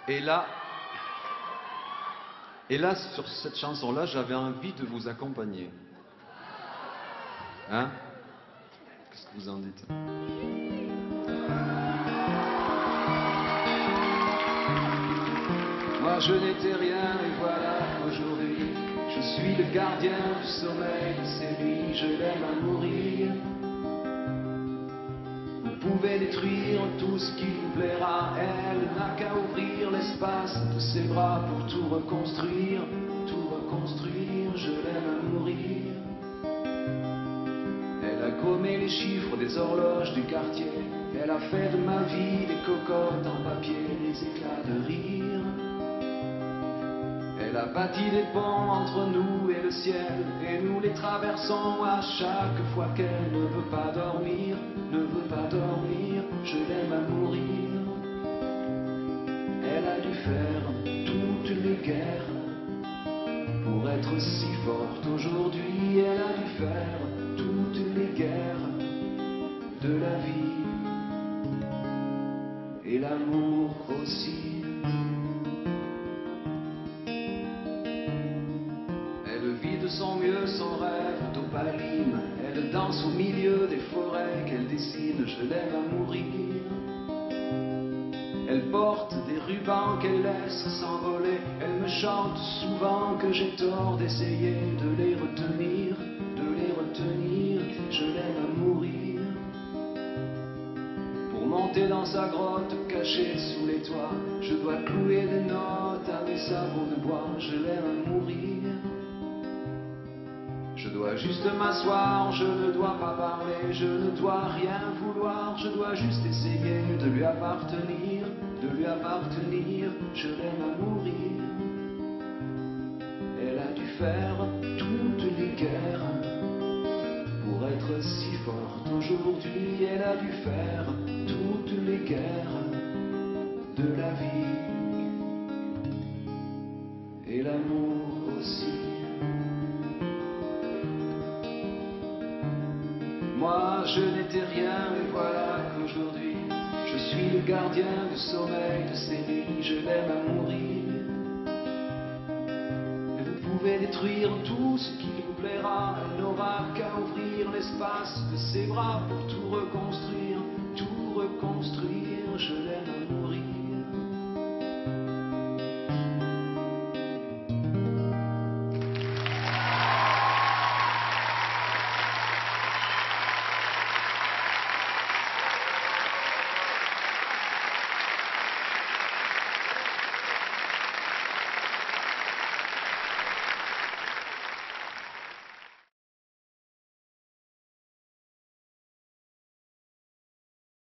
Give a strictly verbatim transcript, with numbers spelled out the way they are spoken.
Et là, et là, sur cette chanson-là, j'avais envie de vous accompagner. Hein? Qu'est-ce que vous en dites? Moi je n'étais rien et voilà qu'aujourd'hui je suis le gardien du sommeil, c'est lui, je l'aime à mourir. Vous pouvez détruire tout ce qui vous plaira, elle n'a qu'à ouvrir l'espace de ses bras pour tout reconstruire, tout reconstruire, je l'aime à mourir. Elle a gommé les chiffres des horloges du quartier, elle a fait de ma vie des cocottes en papier, des éclats de rire. Elle a bâti des ponts entre nous et le ciel, et nous les traversons à chaque fois qu'elle ne veut pas dormir, ne veut pas dormir, je l'aime à mourir. Elle a dû faire toutes les guerres pour être si forte aujourd'hui, elle a dû faire toutes les guerres de la vie, et l'amour aussi. De son mieux son rêve d'opaline, elle danse au milieu des forêts qu'elle dessine, je l'aime à mourir. Elle porte des rubans qu'elle laisse s'envoler, elle me chante souvent que j'ai tort d'essayer de les retenir, de les retenir, je l'aime à mourir. Pour monter dans sa grotte cachée sous les toits, je dois clouer des notes à mes sabots de bois, je l'aime à mourir. Je dois juste m'asseoir, je ne dois pas parler, je ne dois rien vouloir, je dois juste essayer de lui appartenir, de lui appartenir, je l'aime à mourir. Elle a dû faire toutes les guerres pour être si forte aujourd'hui, elle a dû faire toutes les guerres de la vie, et l'amour aussi. Moi je n'étais rien et voilà qu'aujourd'hui je suis le gardien du sommeil de ces nuits, je l'aime à mourir. Et vous pouvez détruire tout ce qui vous plaira, elle n'aura qu'à ouvrir l'espace de ses bras pour tout reconstruire, tout reconstruire, je l'aime à mourir.